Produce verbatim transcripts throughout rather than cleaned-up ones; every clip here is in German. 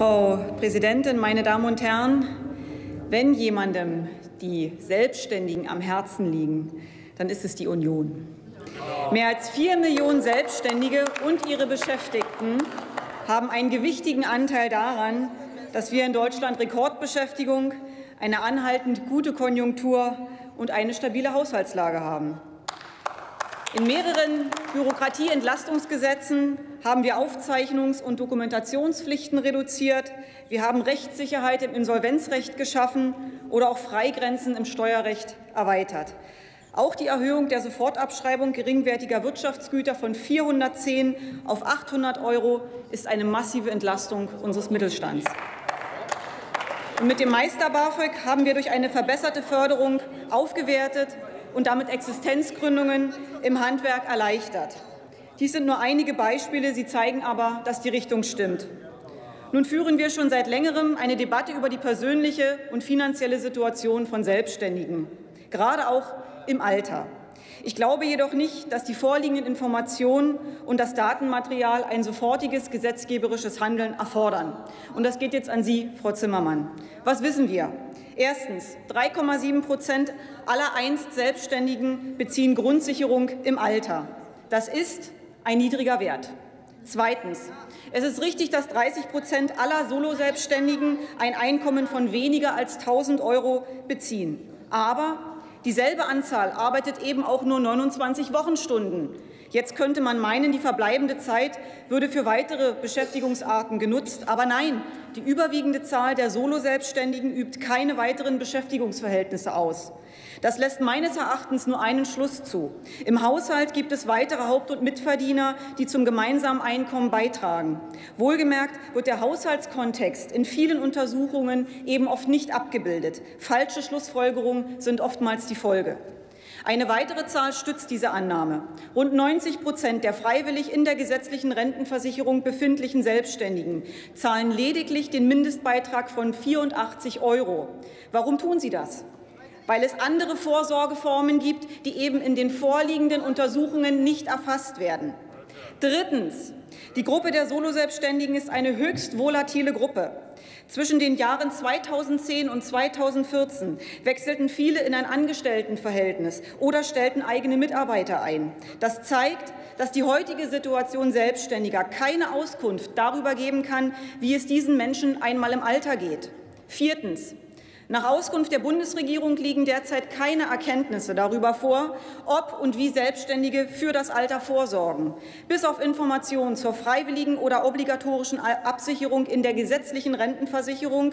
Frau Präsidentin, meine Damen und Herren! Wenn jemandem die Selbstständigen am Herzen liegen, dann ist es die Union. Mehr als vier Millionen Selbstständige und ihre Beschäftigten haben einen gewichtigen Anteil daran, dass wir in Deutschland Rekordbeschäftigung, eine anhaltend gute Konjunktur und eine stabile Haushaltslage haben. In mehreren Bürokratieentlastungsgesetzen haben wir Aufzeichnungs- und Dokumentationspflichten reduziert. Wir haben Rechtssicherheit im Insolvenzrecht geschaffen oder auch Freigrenzen im Steuerrecht erweitert. Auch die Erhöhung der Sofortabschreibung geringwertiger Wirtschaftsgüter von vierhundertzehn auf achthundert Euro ist eine massive Entlastung unseres Mittelstands. Und mit dem Meister-BAföG haben wir durch eine verbesserte Förderung aufgewertet und damit Existenzgründungen im Handwerk erleichtert. Dies sind nur einige Beispiele, sie zeigen aber, dass die Richtung stimmt. Nun führen wir schon seit Längerem eine Debatte über die persönliche und finanzielle Situation von Selbstständigen, gerade auch im Alter. Ich glaube jedoch nicht, dass die vorliegenden Informationen und das Datenmaterial ein sofortiges gesetzgeberisches Handeln erfordern. Und das geht jetzt an Sie, Frau Zimmermann. Was wissen wir? Erstens. drei Komma sieben Prozent aller einst Selbstständigen beziehen Grundsicherung im Alter. Das ist ein niedriger Wert. Zweitens. Es ist richtig, dass dreißig Prozent aller Solo-Selbstständigen ein Einkommen von weniger als tausend Euro beziehen. Aber dieselbe Anzahl arbeitet eben auch nur neunundzwanzig Wochenstunden. Jetzt könnte man meinen, die verbleibende Zeit würde für weitere Beschäftigungsarten genutzt. Aber nein, die überwiegende Zahl der Solo-Selbstständigen übt keine weiteren Beschäftigungsverhältnisse aus. Das lässt meines Erachtens nur einen Schluss zu. Im Haushalt gibt es weitere Haupt- und Mitverdiener, die zum gemeinsamen Einkommen beitragen. Wohlgemerkt wird der Haushaltskontext in vielen Untersuchungen eben oft nicht abgebildet. Falsche Schlussfolgerungen sind oftmals die Folge. Eine weitere Zahl stützt diese Annahme. Rund neunzig Prozent der freiwillig in der gesetzlichen Rentenversicherung befindlichen Selbstständigen zahlen lediglich den Mindestbeitrag von vierundachtzig Euro. Warum tun sie das? Weil es andere Vorsorgeformen gibt, die eben in den vorliegenden Untersuchungen nicht erfasst werden. Drittens. Die Gruppe der Soloselbstständigen ist eine höchst volatile Gruppe. Zwischen den Jahren zweitausendzehn und zweitausendvierzehn wechselten viele in ein Angestelltenverhältnis oder stellten eigene Mitarbeiter ein. Das zeigt, dass die heutige Situation Selbstständiger keine Auskunft darüber geben kann, wie es diesen Menschen einmal im Alter geht. Viertens. Nach Auskunft der Bundesregierung liegen derzeit keine Erkenntnisse darüber vor, ob und wie Selbstständige für das Alter vorsorgen. Bis auf Informationen zur freiwilligen oder obligatorischen Absicherung in der gesetzlichen Rentenversicherung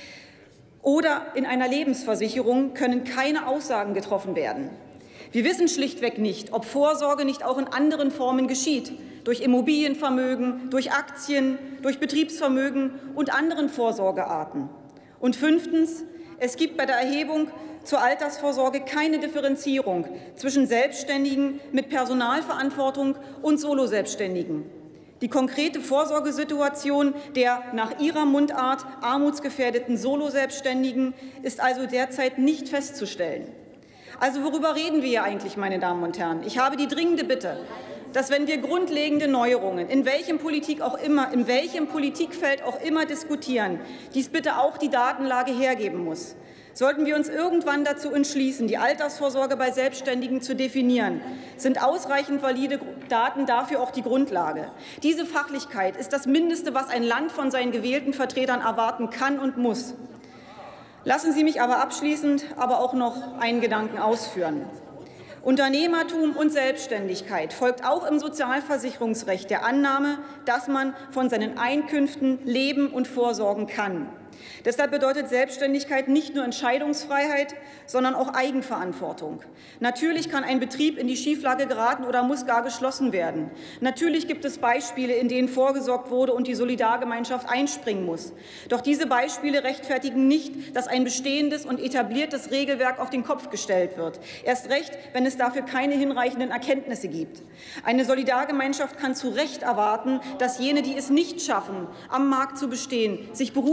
oder in einer Lebensversicherung können keine Aussagen getroffen werden. Wir wissen schlichtweg nicht, ob Vorsorge nicht auch in anderen Formen geschieht, durch Immobilienvermögen, durch Aktien, durch Betriebsvermögen und anderen Vorsorgearten. Und fünftens. Es gibt bei der Erhebung zur Altersvorsorge keine Differenzierung zwischen Selbstständigen mit Personalverantwortung und Soloselbstständigen. Die konkrete Vorsorgesituation der nach ihrer Mundart armutsgefährdeten Soloselbstständigen ist also derzeit nicht festzustellen. Also worüber reden wir hier eigentlich, meine Damen und Herren? Ich habe die dringende Bitte, dass, wenn wir grundlegende Neuerungen in welchem Politik auch immer, in welchem Politikfeld auch immer diskutieren, dies bitte auch die Datenlage hergeben muss. Sollten wir uns irgendwann dazu entschließen, die Altersvorsorge bei Selbstständigen zu definieren, sind ausreichend valide Daten dafür auch die Grundlage. Diese Fachlichkeit ist das Mindeste, was ein Land von seinen gewählten Vertretern erwarten kann und muss. Lassen Sie mich aber abschließend aber auch noch einen Gedanken ausführen. Unternehmertum und Selbstständigkeit folgt auch im Sozialversicherungsrecht der Annahme, dass man von seinen Einkünften leben und vorsorgen kann. Deshalb bedeutet Selbstständigkeit nicht nur Entscheidungsfreiheit, sondern auch Eigenverantwortung. Natürlich kann ein Betrieb in die Schieflage geraten oder muss gar geschlossen werden. Natürlich gibt es Beispiele, in denen vorgesorgt wurde und die Solidargemeinschaft einspringen muss. Doch diese Beispiele rechtfertigen nicht, dass ein bestehendes und etabliertes Regelwerk auf den Kopf gestellt wird. Erst recht, wenn es dafür keine hinreichenden Erkenntnisse gibt. Eine Solidargemeinschaft kann zu Recht erwarten, dass jene, die es nicht schaffen, am Markt zu bestehen, sich beruflich auch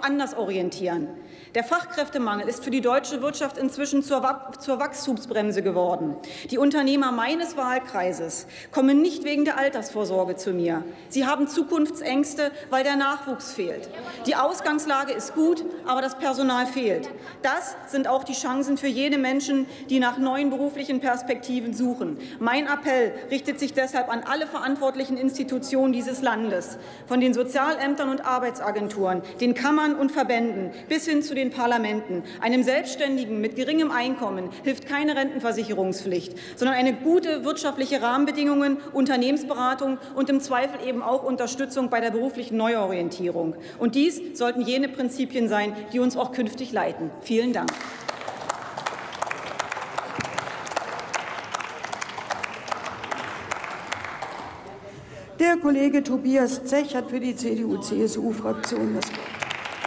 auch anders orientieren. Der Fachkräftemangel ist für die deutsche Wirtschaft inzwischen zur, zur Wachstumsbremse geworden. Die Unternehmer meines Wahlkreises kommen nicht wegen der Altersvorsorge zu mir. Sie haben Zukunftsängste, weil der Nachwuchs fehlt. Die Ausgangslage ist gut, aber das Personal fehlt. Das sind auch die Chancen für jene Menschen, die nach neuen beruflichen Perspektiven suchen. Mein Appell richtet sich deshalb an alle verantwortlichen Institutionen dieses Landes, von den Sozialämtern und Arbeitsagenturen, den Kammern und Verbänden bis hin zu den Parlamenten. Einem Selbstständigen mit geringem Einkommen hilft keine Rentenversicherungspflicht, sondern eine gute wirtschaftliche Rahmenbedingungen, Unternehmensberatung und im Zweifel eben auch Unterstützung bei der beruflichen Neuorientierung. Und dies sollten jene Prinzipien sein, die uns auch künftig leiten. Vielen Dank. Der Kollege Tobias Zech hat für die C D U C S U-Fraktion das Wort.